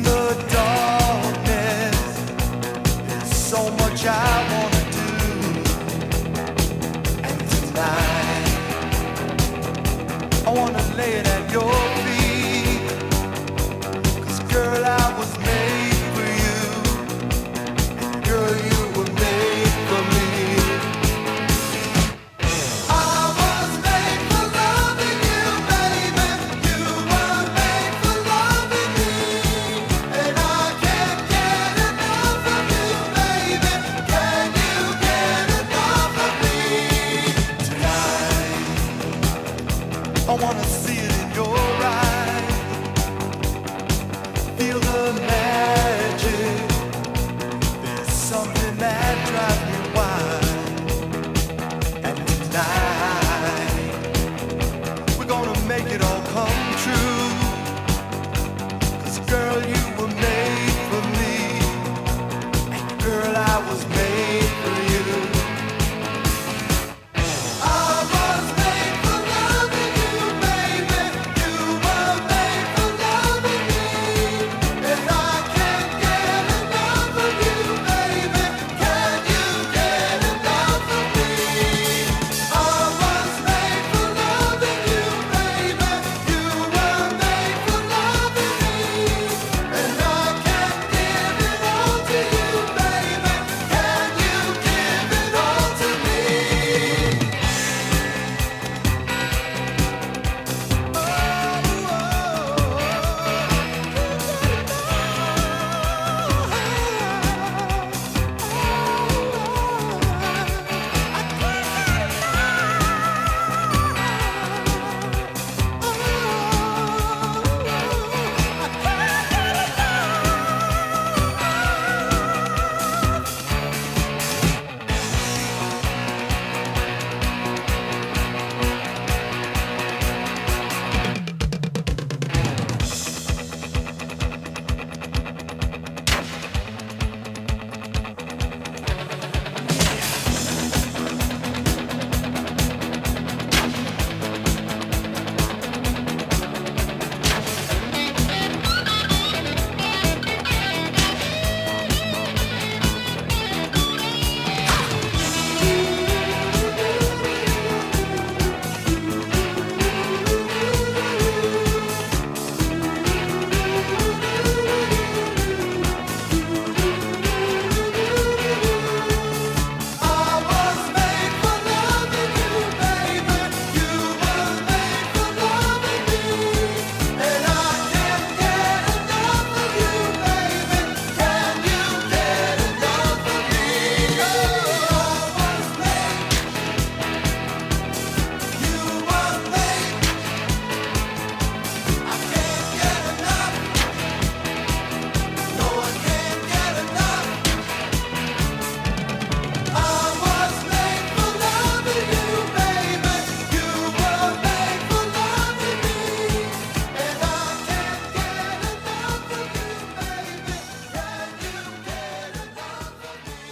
In the darkness, there's so much I wanna do. And tonight, I wanna lay it at your feet. 'Cause girl, I was made for you. And girl, you were made for me. I was made for loving you, baby. You were made for loving me. And I can't get enough of you, baby. Can you get enough of me? Tonight, I wanna see it in your eyes. Feel the